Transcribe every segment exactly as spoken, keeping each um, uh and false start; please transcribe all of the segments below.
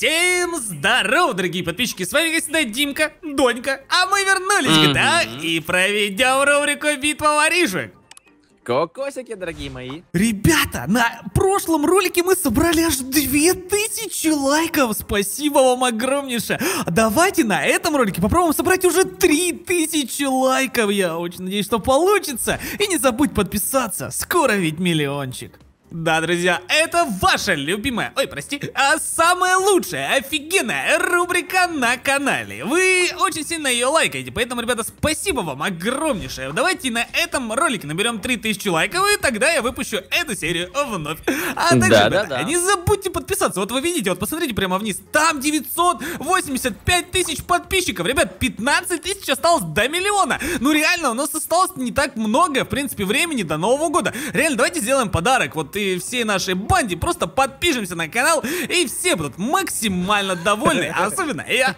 Всем здорово, дорогие подписчики, с вами, как всегда, Димка, Донька, а мы вернулись, mm-hmm. да, и проведем рубрику «Битва воришек». Кокосики, дорогие мои. Ребята, на прошлом ролике мы собрали аж две тысячи лайков. Спасибо вам огромнейшее. Давайте на этом ролике попробуем собрать уже три тысячи лайков. Я очень надеюсь, что получится. И не забудь подписаться. Скоро ведь миллиончик. Да, друзья, это ваша любимая, ой, прости, а самая лучшая, офигенная рубрика на канале. Вы очень сильно ее лайкаете, поэтому, ребята, спасибо вам огромнейшее. Давайте на этом ролике наберем три тысячи лайков, и тогда я выпущу эту серию вновь. А также, да, ребята, да, да. не забудьте подписаться. Вот вы видите, вот посмотрите прямо вниз, там девятьсот восемьдесят пять тысяч подписчиков. Ребят, пятнадцать тысяч осталось до миллиона. Ну реально, у нас осталось не так много, в принципе, времени до Нового года. Реально, давайте сделаем подарок. Вот и всей нашей банде просто подпишемся на канал, и все будут максимально довольны, особенно я.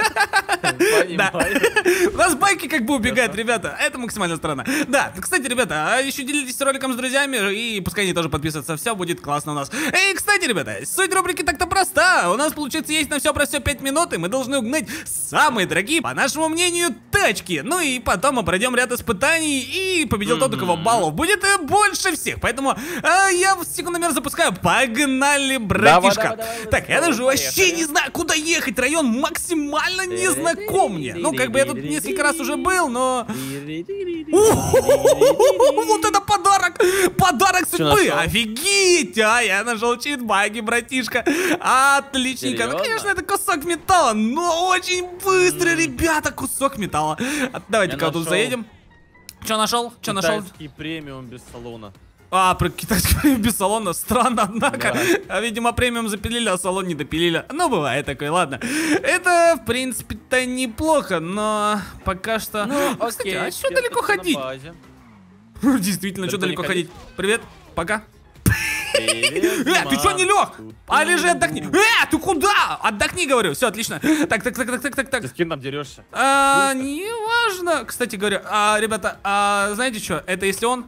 У нас байки как бы убегают, ребята, это максимально странно. Да, кстати, ребята, а еще делитесь роликом с друзьями, и пускай они тоже подписываются, все будет классно у нас. И, кстати, ребята, суть рубрики так-то проста. У нас, получается, есть на все про все пять минут, и мы должны угнать самые дорогие, по нашему мнению, тачки. Ну и потом мы пройдем ряд испытаний, и победил тот, у кого баллов будет больше всех. Поэтому я в секундомер запускаю. Погнали, братишка. Давай, давай, давай, так, я даже поехали. Вообще не знаю, куда ехать. Район максимально не знаком мне. Ну, как бы я тут несколько раз уже был, но... Вот это подарок! Подарок судьбы! Офигеть! А, я нашел читбаги, братишка. Отличненько. Ну, конечно, это кусок металла, но очень быстро, ребята, кусок металла. Давайте-ка тут заедем. Что нашел? Что нашел? Китайский премиум без салона. А, про китайский премиум без салона. Странно, однако. Да. Видимо, премиум запилили, а салон не допилили. Ну, бывает такое, ладно. Это, в принципе-то, неплохо, но пока что... Ну, а, кстати, окей, а что далеко ходить? Действительно, что далеко ходить? Привет, пока. Привет, э, ты что не лег? А лежи, отдохни. Э, ты куда? Отдохни, говорю. Все, отлично. Так, так, так, так, так, так, так. Ты с кем там дерешься? А, не важно. Кстати говоря, а, ребята, а, знаете что? Это если он...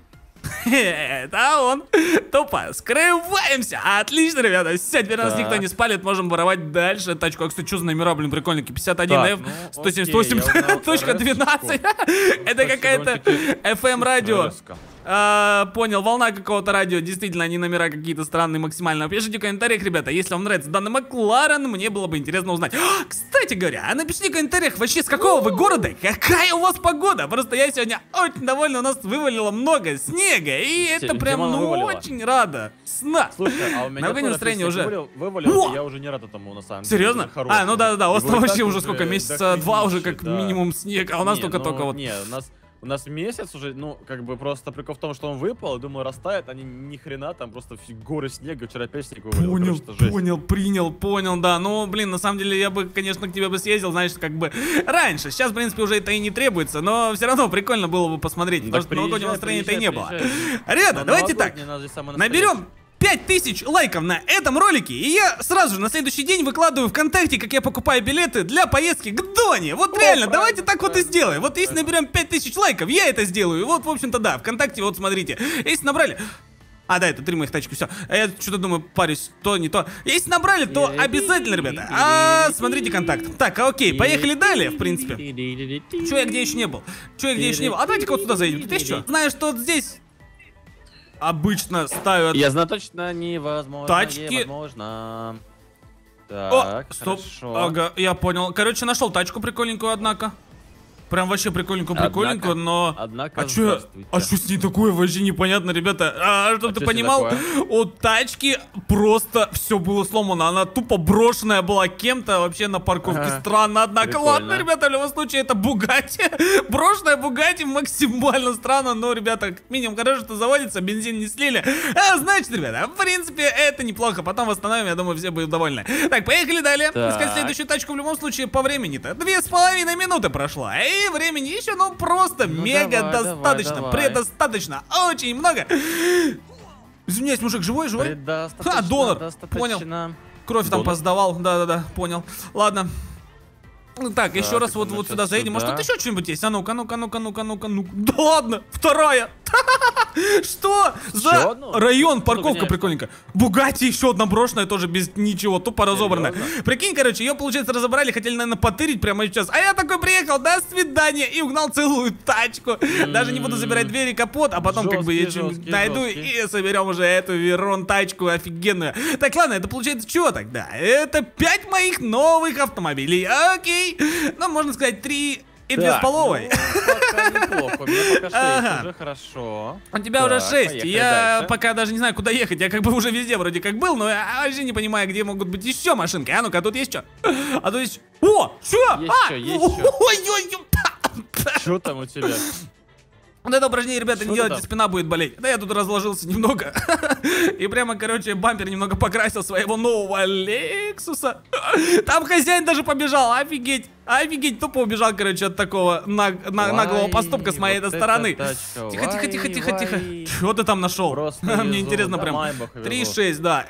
Это он. Тупо скрываемся. Отлично, ребята. Все, теперь нас никто не спалит. Можем воровать дальше тачку. А, кстати, что за номера, блин, прикольненькие? пятьдесят один эф, сто семьдесят восемь точка двенадцать. Это какая-то эф эм радио. А, понял, волна какого-то радио. Действительно, они номера какие-то странные максимально. Пишите в комментариях, ребята, если вам нравится данный Макларен, мне было бы интересно узнать. О, кстати говоря, а напишите в комментариях вообще, с какого вы города, какая у вас погода. Просто я сегодня очень доволен, у нас вывалило много снега, и это прям, ну, очень рада. Сна. Слушай, а у меня настроение уже вывалил, я уже не рад этому, на самом деле. Серьезно? А, ну да-да-да, у вас там вообще уже сколько, месяца два уже как минимум снег, а у нас только-только вот. Не, у нас... У нас месяц уже, ну, как бы просто прикол в том, что он выпал, и думаю, растает, они ни хрена, там просто горы снега, вчера опять снег вывалил. Понял, понял, принял, понял, да. Ну, блин, на самом деле я бы, конечно, к тебе бы съездил, знаешь, как бы раньше. Сейчас, в принципе, уже это и не требуется, но все равно прикольно было бы посмотреть, потому что новогоднего настроения-то и не было. Ребята, давайте так, наберем пять тысяч лайков на этом ролике, и я сразу же на следующий день выкладываю ВКонтакте, как я покупаю билеты для поездки к Доне. Вот О, реально, давайте так вот и сделаем. Вот если наберем пять тысяч лайков, я это сделаю. И вот, в общем-то, да, ВКонтакте, вот смотрите. Если набрали... А, да, это три моих тачки, все. А я что-то думаю, парюсь, то, не то. Если набрали, то обязательно, ребята. А, смотрите контакт. Так, окей, поехали далее, в принципе. Че я где еще не был? Че я где еще не был? А давайте-ка вот сюда заедем. Тут есть что? Знаешь, что вот здесь... Обычно ставят... Я знаю точно, невозможно. Тачки. Невозможно. Так, О, стоп. Хорошо. Ага, я понял. Короче, нашел тачку прикольненькую, однако. Прям вообще прикольненькую, прикольненькую, но... Однако, а что а что с ней такое, вообще непонятно, ребята. А, чтобы а ты понимал, у тачки просто все было сломано. Она тупо брошенная была кем-то вообще на парковке. Ага. Странно, однако. Прикольно. Ладно, ребята, в любом случае, это Бугатти. Брошенная Бугатти максимально странно. Но, ребята, как минимум хорошо, что заводится, бензин не слили. А, значит, ребята, в принципе, это неплохо. Потом восстановим, я думаю, все будут довольны. Так, поехали далее. Так. Искать следующую тачку в любом случае по времени-то. Две с половиной минуты прошло. И времени еще, ну, просто ну, мега давай, достаточно, давай, давай. предостаточно, очень много. Извиняюсь, мужик, живой, живой? Ха, донор, понял. Кровь донор. Там поздавал, да-да-да, понял. Ладно. Так, так, еще раз вот, вот сюда заедем. Может, тут еще что-нибудь есть? А ну-ка, ну-ка, ну-ка, ну-ка, ну-ка, ну-ка. Да ладно, вторая Что за район, парковка прикольненькая. Бугатти еще одна брошенная, тоже без ничего, тупо разобранная. Прикинь, короче, ее, получается, разобрали, хотели, наверное, потырить прямо сейчас. А я такой приехал, до свидания, и угнал целую тачку. Даже не буду забирать двери, капот, а потом как бы я найду и соберем уже эту Верон тачку офигенную. Так, ладно, это получается чего тогда? Это пять моих новых автомобилей. Окей. Ну, можно сказать, три... И две с половой. Ну, пока неплохо. У меня пока шесть, ага. Уже хорошо. У тебя так, уже шесть. Я дальше. Пока даже не знаю, куда ехать. Я как бы уже везде вроде как был, но я вообще не понимаю, где могут быть еще машинки. А ну-ка, тут есть что? А тут есть... О, что? Есть а! что, есть что. Ой-ой-ой. Что там у тебя? Вот это упражнение, ребята, Что не делайте, спина будет болеть. Да я тут разложился немного. И прямо, короче, бампер немного покрасил своего нового Лексуса. Там хозяин даже побежал, офигеть. Офигеть, тупо убежал, короче, от такого наг на наглого поступка с моей вот стороны. Тихо, тихо, тихо, тихо, тихо. Что ты там нашел? Мне интересно прям. три шесть, да.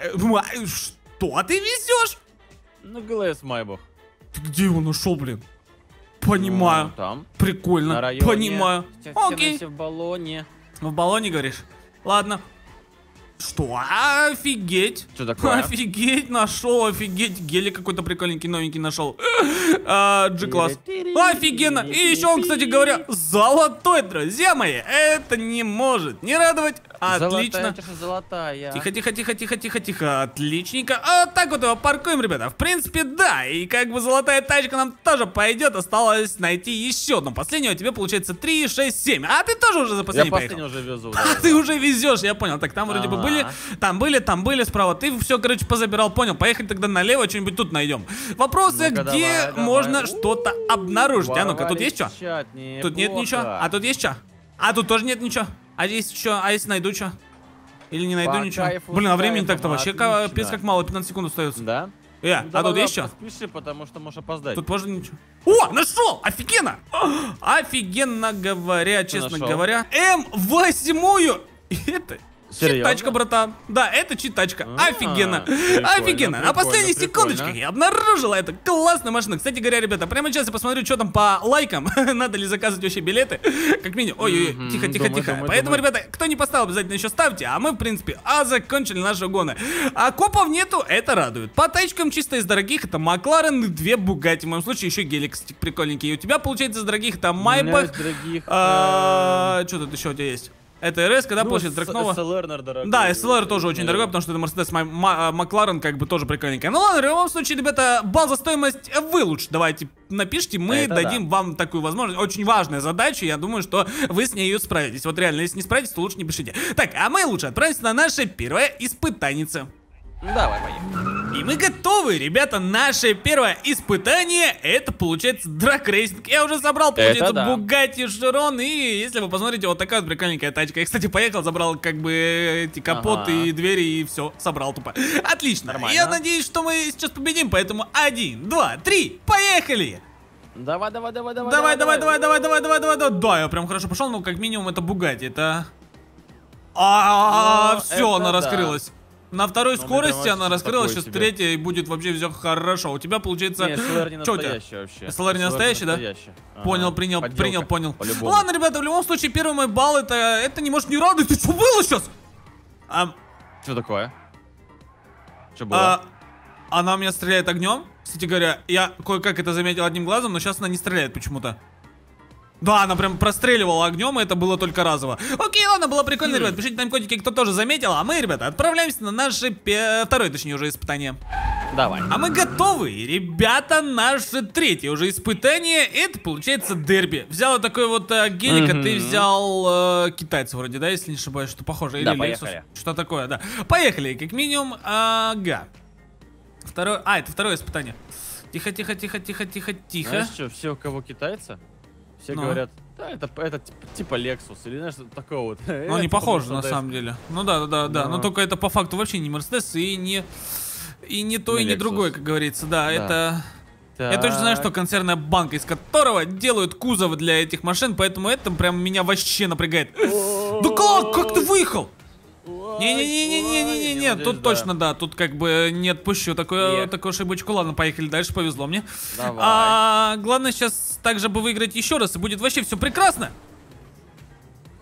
Что ты везешь? Ну, ГЛС Майбах. Ты где его нашел, блин? Понимаю. Ну, там. Прикольно. На районе. Понимаю. Окей. В баллоне. В баллоне, говоришь? Ладно. Что? Офигеть. Что такое? Офигеть, нашел, офигеть. Гелик какой-то прикольненький, новенький нашел. G-класс. Офигенно. И еще он, кстати говоря, золотой, друзья мои. Это не может не радовать. Отлично. Золотая. Тихо, тихо, тихо, тихо, тихо, тихо. Отличненько. А вот так вот его паркуем, ребята. В принципе, да. И как бы золотая тачка нам тоже пойдет. Осталось найти еще одну. Последнюю. У тебя получается три, шесть, семь. А ты тоже уже за последний поехал. Я последний уже везу. А ты уже везешь, я понял. Так, там вроде бы были, там были, там были справа. Ты все, короче, позабирал, понял. Поехали тогда налево, что-нибудь тут найдем. Вопросы, ну-ка, где давай, можно давай. что-то обнаружить. А ну-ка, тут есть что? Неплохо. Тут нет ничего. А тут есть что? А тут тоже нет ничего. А здесь что? А если найду что? Или не найду По ничего? кайфу, Блин, а времени так-то кайфом, вообще отлично. капец как мало, пятнадцать секунд остается. Да? Э, Ну, а тут есть что? Поспеши, потому что можешь опоздать. Тут можно ничего. О, нашел! Офигенно! Офигенно говоря, честно нашел? говоря. эм восемь! Это Серьезно? чит-тачка, братан. Да, это чит-тачка. А, Офигенно. прикольно, Офигенно. На прикольно, последних прикольно. секундочках я обнаружила эту классную машину. Кстати говоря, ребята, прямо сейчас я посмотрю, что там по лайкам. Надо ли заказывать вообще билеты. Как минимум. Ой-ой-ой, Мгм, тихо, тихо, думаю, тихо. думаю, Поэтому, думаю. ребята, кто не поставил, обязательно еще ставьте. А мы, в принципе, а закончили наши угоны. А копов нету, это радует. По тачкам чисто из дорогих это Макларен и две Бугатти. В моем случае еще гелик прикольненький. И у тебя, получается, из дорогих это Майбах. Что тут еще у тебя есть? Это эр эс, когда Ну, получается Дракнова. эс эл эр, наверное, дорогой. Да, эс эл эр тоже очень дорогой, потому что это Mercedes Макларен, как бы тоже прикольненькая. Ну ладно, в любом случае, ребята, балл за стоимость вы лучше давайте напишите, мы Это дадим да. вам такую возможность. Очень важная задача, я думаю, что вы с ней справитесь. Вот реально, если не справитесь, то лучше не пишите. Так, а мы лучше отправимся на наше первое испытанице. Давай, поехали. И мы готовы, ребята, наше первое испытание, это получается драг-рейсинг. Я уже забрал, получается, да. Bugatti Chiron, и если вы посмотрите, вот такая вот прикольненькая тачка. Я, кстати, поехал, забрал как бы эти капоты Ага. и двери, и все, собрал тупо. Отлично, Нормально. я надеюсь, что мы сейчас победим, поэтому один, два, три, поехали! Давай, давай, давай, давай. Давай, давай, давай, давай, давай, давай, давай, давай. Да, я прям хорошо пошел, но как минимум это Bugatti, это... А, Ну, все, это она да. раскрылась. На второй Ну, скорости прям она вообще раскрылась, такое сейчас себе. третья, и будет вообще все хорошо. У тебя получается... Не, эс эл эр не Чё у тебя? настоящий вообще. эс эл эр не настоящий, да? настоящий. Ага. Понял, принял, Подделка, принял, понял. по-любому. Ладно, ребята, в любом случае, первый мой балл, это, это не может не радовать. Ты что было сейчас? А, Что такое? Что было? а, она у меня стреляет огнем. Кстати говоря, я кое-как это заметил одним глазом, но сейчас она не стреляет почему-то. Да, она прям простреливала огнем, и это было только разово. Окей, ладно, было прикольно, ребят. Пишите тайм-кодики, кто тоже заметил. А мы, ребята, отправляемся на наше пе- второе, точнее, уже испытание. Давай. А мы готовы, ребята, наше третье уже испытание. Это, получается, дерби. Взял вот такой вот э, гелик, а ты взял э, китайца вроде, да, если не ошибаюсь, что похоже. Или Да, Lexus. поехали. Что такое, да. Поехали, как минимум, ага. Второе, а, это второе испытание. Тихо, тихо, тихо, тихо, тихо, тихо. Знаешь что, все, у кого китайцы, все Ну. говорят, да, это, это типа, типа Lexus, или знаешь, что такого вот. Ну, они похожи, на самом деле. Ну да, да, да, да. Но. Но только это по факту вообще не Mercedes и не... И не то, Не и не Lexus. другое, как говорится, да, Да. это... Я точно знаю, что концерная банка, из которого делают кузовы для этих машин, поэтому это прям меня вообще напрягает. Да как? Как ты выехал? Не-не-не-не-не-не-не, тут точно, да, тут как бы не отпущу такую, Нет. такую ошибочку. Ладно, поехали дальше, повезло мне. Давай. А, главное сейчас также бы выиграть еще раз, и будет вообще все прекрасно.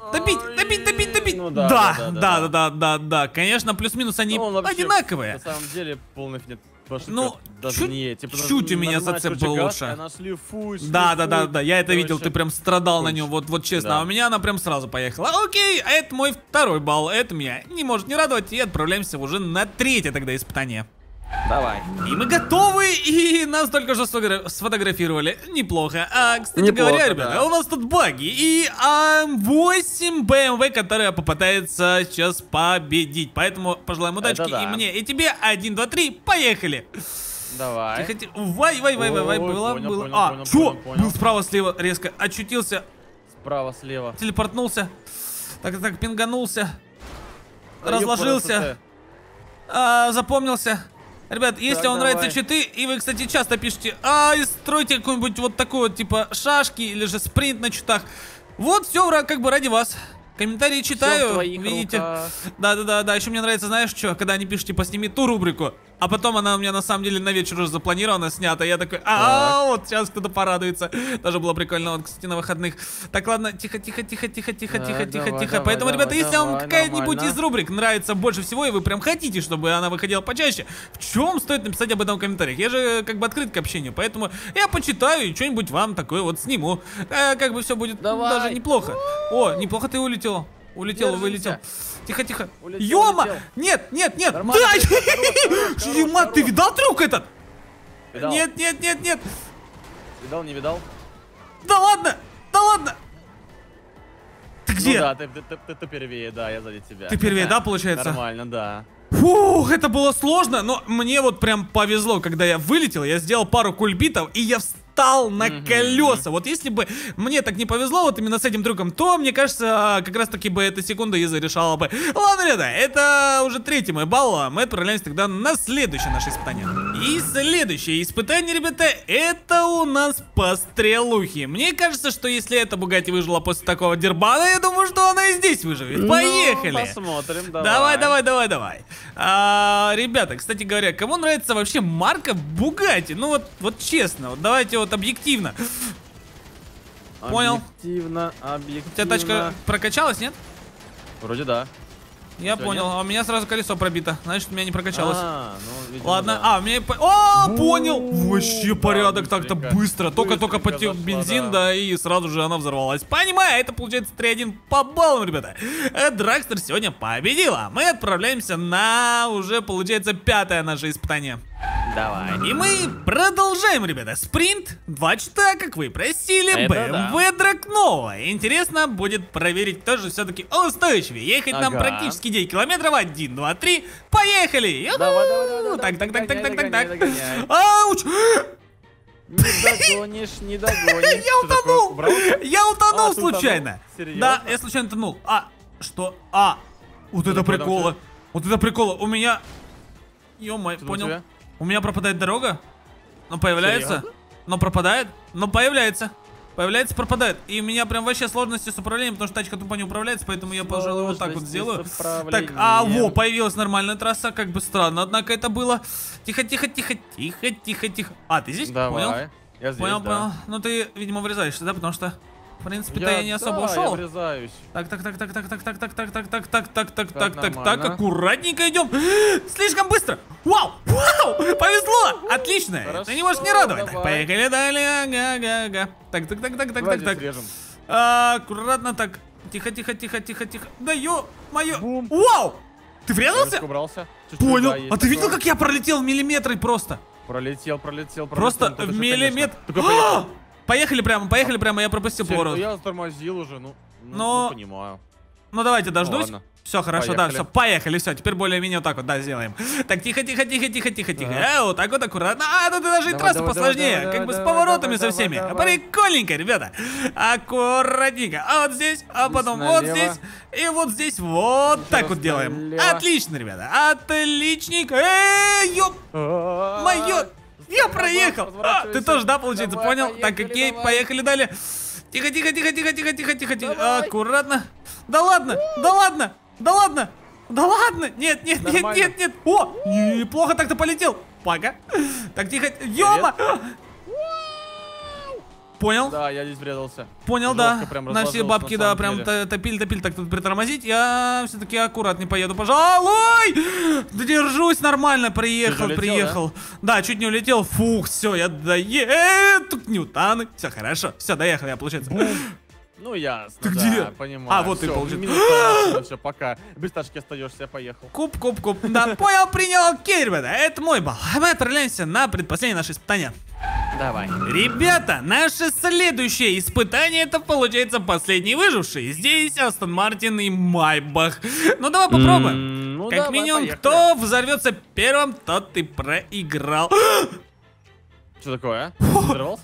Добить, добить, добить, добить. Ну, да, да, да, да, да, да, да, да, да, да. Конечно, плюс-минус они Ну, вообще, одинаковые. На самом деле, полный нет. Ну, даже чуть, не, типа, чуть у меня зацеп был лучше. Нашли, фу, шли, да, фу. да, да, да, я это Короче, видел, ты прям страдал конч. на нем, вот, вот честно, Да. а у меня она прям сразу поехала. Окей, а это мой второй балл, это меня не может не радовать, и отправляемся уже на третье тогда испытание. Давай. И мы готовы, и нас только что сфотогра- сфотографировали. Неплохо. А, кстати Неплохо, говоря, ребята, да. у нас тут баги. И а, восемь бэ эм вэ, которые попытаются сейчас победить. Поэтому пожелаем удачи Это да. и мне, и тебе. Один, два, три, поехали. Давай. Тихо, тихо. Вай, вай, вай, вай, вай, Ой, было, понял, было. понял, А, понял, что? понял, понял. Был справа-слева резко, очутился, Справа, слева. телепортнулся. Так, так, так, пинганулся. Да Разложился. ёпта, А, запомнился. Ребят, если Так, вам давай. нравятся читы, и вы, кстати, часто пишете, а, и стройте какой-нибудь вот такой вот, типа, шашки или же спринт на читах. Вот все, как бы ради вас. Комментарии читаю, Всё в твоих видите. руках. Да-да-да, еще мне нравится, знаешь, что, когда они пишут, типа, сними ту рубрику, а потом она у меня на самом деле на вечер уже запланирована, снята. Я такой, а, вот сейчас кто-то порадуется. Тоже было прикольно, вот, кстати, на выходных. Так, ладно, тихо, тихо, тихо, тихо, тихо, Так, тихо, тихо, давай, тихо. давай, Поэтому, давай, ребята, если вам давай, какая-нибудь нормально. из рубрик нравится больше всего, и вы прям хотите, чтобы она выходила почаще, в чем стоит написать об этом в комментариях? Я же как бы открыт к общению, поэтому я почитаю и что-нибудь вам такое вот сниму. Э, как бы все будет Давай. даже неплохо. О, неплохо ты улетел. Улетел, Держимся. вылетел. Тихо, тихо. Улетел, Ёма! улетел. Нет, нет, нет! Нормально, Да! хорош, хорош, хорош, Ема, ты хорош. видал трюк этот? Видал? Нет, нет, нет, нет! Видал, не видал? Да ладно! Да ладно! Ты где? Ну да, ты, ты, ты, ты, ты первее, да, я сзади тебя. Ты первее, да, получается? Нормально, да. Фух, это было сложно, но мне вот прям повезло, когда я вылетел, я сделал пару кульбитов, и я встал на Мгм. колеса. Вот если бы мне так не повезло вот именно с этим трюком, то, мне кажется, как раз таки бы эта секунда и зарешала бы. Ладно, ребята, это уже третий мой балл, а мы отправляемся тогда на следующее наше испытание. И следующее испытание, ребята, это у нас по стрелухе. Мне кажется, что если эта Бугатти выжила после такого дербана, я думаю, что она и здесь выживет. Поехали! Ну, посмотрим, давай. Давай, давай, давай, давай. А, ребята, кстати говоря, кому нравится вообще марка Бугатти? Ну вот, вот честно, вот давайте вот объективно. Понял. Объективно, объективно. У тебя тачка прокачалась, нет? Вроде да. Я Всё, понял, нет? а у меня сразу колесо пробито. Значит, у меня не прокачалось. А, ну, видимо, Ладно, да. а, у меня... по- О, Ну, понял! Вообще да, порядок так-то быстренько. быстро. Только-только Быстренько потек зашла, бензин, да. да, и сразу же она взорвалась. Понимаю, это получается три один по баллам, ребята. Э, Драгстер сегодня победила. Мы отправляемся на уже, получается, пятое наше испытание. Давай. И мы продолжаем, ребята. Спринт, два чита, как вы просили, Это бэ эм вэ Дракнова. Интересно будет проверить, кто же все-таки устойчивее. Ехать нам Ага. практически девять километров. Один, два, три, поехали! Ю-ху! Давай, давай, давай, давай, Так, так, так, так, так, так, догоняй, так. догоняй. Ауч! Не догонишь, не догонишь. Я Что такое, утонул! убрался? Я утонул А, ты утонул? случайно. Серьезно? Да, я случайно утонул. А, что? А, вот это такое там приколы. всё? Вот это приколы. У меня... Ё-моё, Что там у понял. тебя? У меня пропадает дорога, но появляется, Серьезно? но пропадает, но появляется. Появляется, пропадает. И у меня прям вообще сложности с управлением, потому что тачка тупо не управляется, поэтому я, пожалуй, вот так вот Сложности сделаю. с Так, а, управлением. во, появилась нормальная трасса, как бы странно, однако это было. Тихо, тихо, тихо, тихо, тихо, тихо. А, ты здесь? Давай. Понял? Я здесь, Понял, да. понял. Ну ты, видимо, врезаешься, да, потому что, в принципе-то я, не особо да, ушел. я врезаюсь. Так, так, так, так, так, так, так, так, так, так, так, так, так, так, так, так, так, нормально. аккуратненько идем. Слишком быстро. Вау, вау, повезло. Отлично. Хорошо, Ты не можешь не радовать. Так, давай. поехали далее. Ага, ага, ага. Так, так, так, так, так, Давай так, так. здесь режем. А, аккуратно так. Тихо, тихо, тихо, тихо, тихо. Да ё-моё. Бум. Вау. Ты врезался? Резко убрался. Чуть-чуть, Понял. да, есть А ты видел, такое. как я пролетел в миллиметры просто? Пролетел, пролетел, пролетел. Просто Ну, тут в еще, миллиметр. конечно. Только поехал. А! Поехали прямо, поехали прямо, я пропустил Серьё, поворот. Я затормозил уже, ну, ну, Но- ну, понимаю. Ну давайте дождусь. ладно. Все, хорошо, да, Поехали. все, поехали, все, теперь более-менее вот так вот, да, сделаем. Так, тихо, тихо, тихо, тихо, тихо, тихо. Ага. Э, вот так вот аккуратно. А, тут даже и Давай, трасса давай, посложнее, давай, как бы давай, с поворотами давай, со всеми. давай, давай. Прикольненько, ребята. Аккуратненько. А вот здесь, а потом вот налево. здесь, и вот здесь, вот так раз вот делаем. налево. Отлично, ребята, отличненько. Эй, ёп, моё. Я проехал. А, ты тоже, да, получается, Давай, понял? Так, поехали, окей, давай. поехали далее. Тихо, тихо, тихо, тихо, тихо, тихо, тихо, тихо. Давай. Аккуратно. Да ладно, да ладно, да ладно. Да ладно! Нет, нет, нет, Нормально. нет, нет! О! Неплохо так-то полетел! Пока! Так, тихо! Ёма! Понял? Да, я здесь врезался. Понял, Жестко да. прям На все разложился, бабки, на да, самом прям деле. топили-топили. Так, тут притормозить. Я все-таки аккуратнее поеду, пожалуй. Держусь нормально, приехал, улетел, приехал. Да? да, чуть не улетел. Фух, все, я доеду. Тут ньютаны. Все хорошо. Все, доехал я, получается. Ну ясно, Ты да, где? понимаю. А, вот ты, Всё, получается. минус все, пока. Без тачки остаешься, я поехал. Куб, куб, куб. Да, понял, принял. Окей, ребята, это мой балл. А мы отправляемся на предпоследнее наше испытание. Давай. Ребята, наше следующее испытание, это получается последний выживший. Здесь Астон Мартин и Майбах. Ну давай попробуем. Mm, ну, как давай, минимум, поехали. кто взорвется первым, тот и проиграл. Что такое? Взорвался?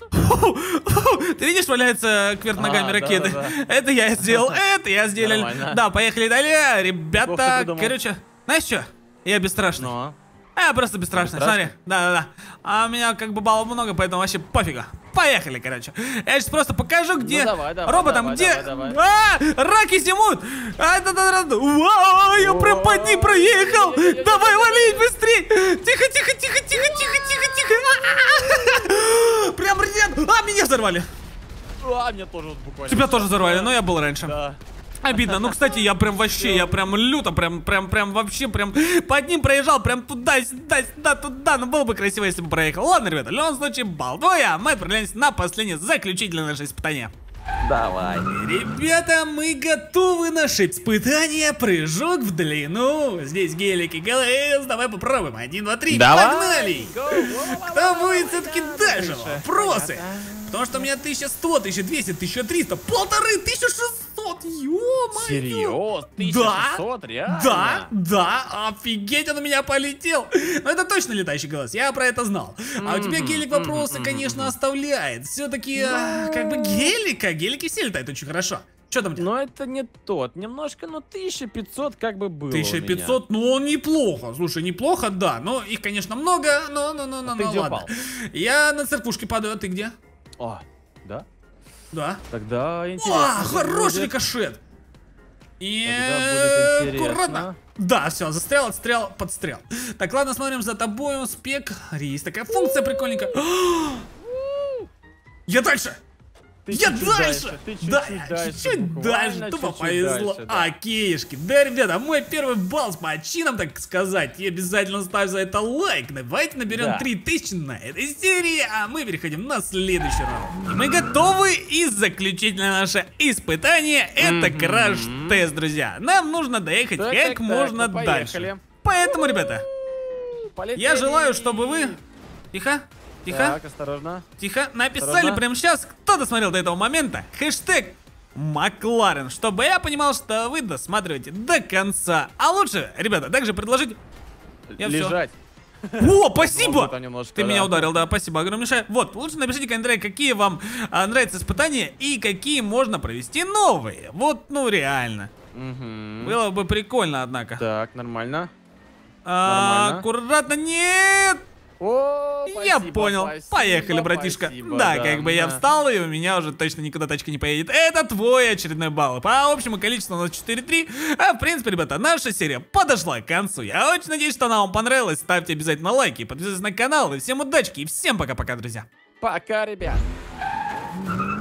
Ты видишь, валяется кверх ногами А, ракеты. да, да, Это я сделал, это я сделал. Нормально. Да, поехали далее. Плохо Ребята, придумал. короче, знаешь что? Я бесстрашный. Ну. А, я просто бесстрашный, смотри. Да-да-да. А у меня как бы баллов много, поэтому вообще пофигу. Поехали, короче. Я сейчас просто покажу, где Ну, давай, давай, роботам, давай, где... давай, А, раки зимут! А, да, да, да, вау, я прям под ним проехал! Давай, валить быстрей! Тихо, тихо, тихо, тихо, тихо, тихо, тихо! А-а-а! Прям рядом! А, меня взорвали! А, меня тоже вот буквально. Тебя тоже взорвали, но я был раньше. Да. Обидно. Ну, кстати, я прям вообще, я прям люто, прям, прям, прям вообще, прям под ним проезжал, прям туда, сюда, сюда, туда. Ну, было бы красиво, если бы проехал. Ладно, ребята, в любом случае, балл твой, а мы отправляемся на последнее заключительное наше испытание. Давай. Ребята, мы готовы. Наше испытание. Прыжок в длину. Здесь гелики, ГЛС. Давай попробуем. Один, два, три. Давай. Погнали. Кто будет все-таки дальше? Вопросы. Потому что у меня тысяча сто, тысяча двести, тысяча триста, полторы, тысяча шестьсот. Ё-моё. Серьезно? тысяча шестьсот, реально? Да, да, офигеть, он у меня полетел. Но это точно летающий голос, я про это знал. А у тебя гелик вопросы, конечно, оставляет. Все-таки, как бы гелика, гелики все летают очень хорошо. Что там у тебя? Но это не тот. Немножко, ну тысяча пятьсот как бы было. тысяча пятьсот, ну он неплохо. Слушай, неплохо, да. Но их, конечно, много, но, но, но, но, А ты но где ладно. упал? Я на церквушке падаю, а ты где? О, да? Да. Тогда интересно. О, хороший будет. рикошет. И Тогда будет интересно. аккуратно. Да, все, застрял, отстрел, подстрел. Так, ладно, смотрим за тобой. Спек. Есть такая функция прикольненькая. Я дальше. Ты Я чуть-чуть дальше! Ты чуть-чуть Да, дальше, чуть-чуть буквально дальше, тупо чуть-чуть повезло. дальше, да. Окейшки. Да, ребята, мой первый балл с почином, так сказать. И обязательно ставь за это лайк. Давайте наберем Да. три тысячи на этой серии, а мы переходим на следующий раунд. И мы готовы, и заключительное наше испытание — это Мгм. краш-тест, друзья. Нам нужно доехать Так, как так, так, можно ну, дальше. поехали. Поэтому, ребята, Полетели. я желаю, чтобы вы... Тихо, тихо. Так, осторожно. Тихо, написали Осторожно. прямо сейчас, кто досмотрел до этого момента, хэштег Макларен, чтобы я понимал, что вы досматриваете до конца. А лучше, ребята, также предложить... Я всё. Лежать. О, спасибо! Там немножко, Ты да. меня ударил, да, спасибо огромнейшее. Вот, лучше напишите в комментариях, какие вам а, нравятся испытания и какие можно провести новые. Вот, ну реально. Мгм. Было бы прикольно, однако. Так, нормально. А, нормально. аккуратно, нет! О, Я спасибо, понял. спасибо, Поехали, братишка. спасибо, да, как бы я да. встал, и у меня уже точно никуда тачка не поедет. Это твой очередной балл. По общему количеству у нас четыре три. А в принципе, ребята, наша серия подошла к концу. Я очень надеюсь, что она вам понравилась. Ставьте обязательно лайки, подписывайтесь на канал. И всем удачи, и всем пока-пока, друзья. Пока, ребят.